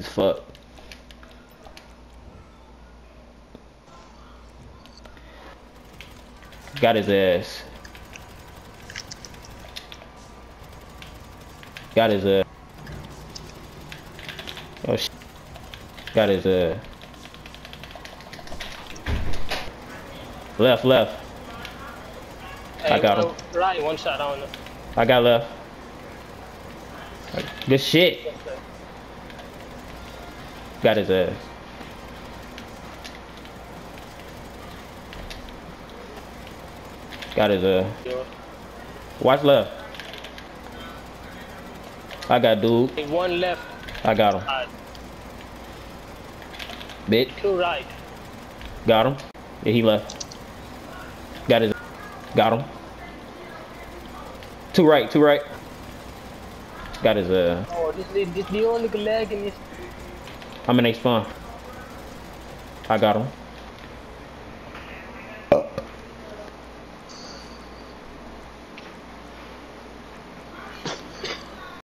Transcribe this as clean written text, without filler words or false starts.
Fuck. Got his ass. Got his ass. Oh shit. Got his left. Hey, I got him. Right, one shot on him. I got left. Good shit. Got his ass. Got his Watch left. I got dude. Hey, one left. I got him. Bitch. Two right. Got him. Yeah, he left. Got his. Got him. Two right. Got his Oh, this the only leg in this. I'm in H spawn. I got him.